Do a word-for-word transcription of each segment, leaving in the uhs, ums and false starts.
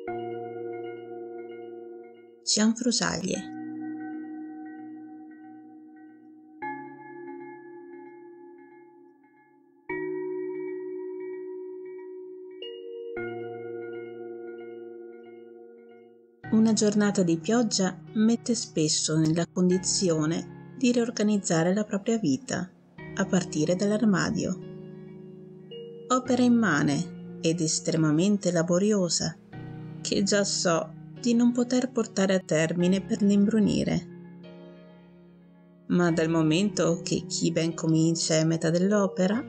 Cianfrusaglie. Una giornata di pioggia mette spesso nella condizione di riorganizzare la propria vita, a partire dall'armadio. Opera immane ed estremamente laboriosa, che già so di non poter portare a termine per l'imbrunire. Ma dal momento che chi ben comincia è a metà dell'opera,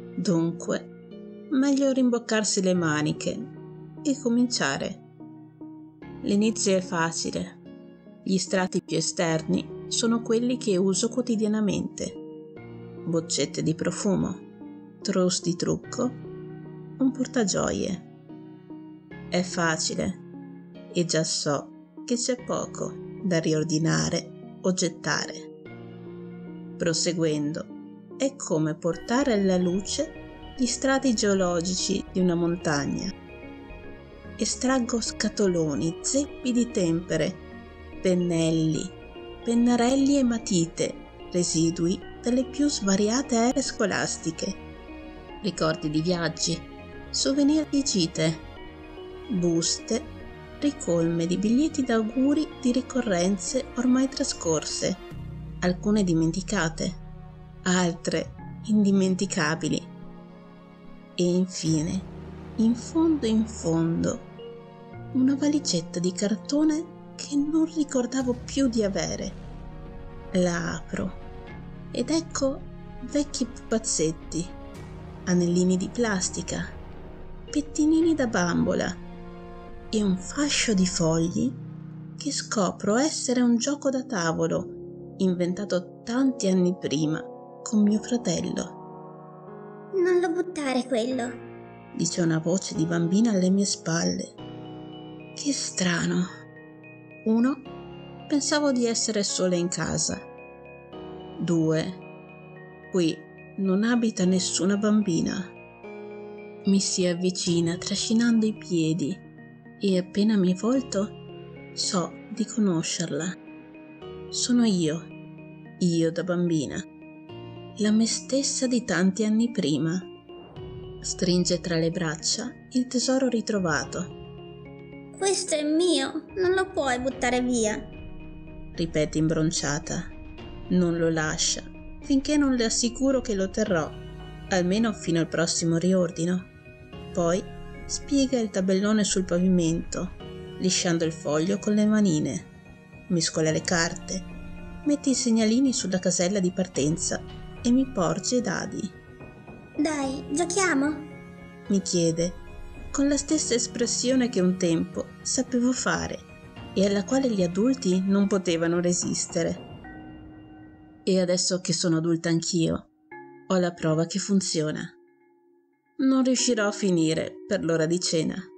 dunque, meglio rimboccarsi le maniche e cominciare. L'inizio è facile. Gli strati più esterni sono quelli che uso quotidianamente. Boccette di profumo, trousse di trucco, un portagioie. È facile e già so che c'è poco da riordinare o gettare. Proseguendo, è come portare alla luce gli strati geologici di una montagna. Estraggo scatoloni, zeppi di tempere, pennelli, pennarelli e matite, residui delle più svariate ere scolastiche, ricordi di viaggi, souvenir di gite, buste, ricolme di biglietti d'auguri di ricorrenze ormai trascorse, alcune dimenticate, altre indimenticabili. E infine, in fondo in fondo, una valigetta di cartone che non ricordavo più di avere. La apro ed ecco vecchi pupazzetti, anellini di plastica, pettinini da bambola e un fascio di fogli che scopro essere un gioco da tavolo inventato tanti anni prima con mio fratello. Non lo buttare quello, dice una voce di bambina alle mie spalle. Che strano. Uno, pensavo di essere sola in casa. Due, qui non abita nessuna bambina. Mi si avvicina trascinando i piedi e appena mi volto so di conoscerla. Sono io, io da bambina, la me stessa di tanti anni prima. Stringe tra le braccia il tesoro ritrovato. Questo è mio, non lo puoi buttare via, ripete imbronciata. Non lo lascia finché non le assicuro che lo terrò, almeno fino al prossimo riordino. Poi spiega il tabellone sul pavimento, lisciando il foglio con le manine. Mescola le carte, mette i segnalini sulla casella di partenza e mi porge i dadi. Dai, giochiamo? Mi chiede, con la stessa espressione che un tempo sapevo fare e alla quale gli adulti non potevano resistere. E adesso che sono adulta anch'io, ho la prova che funziona. Non riuscirò a finire per l'ora di cena.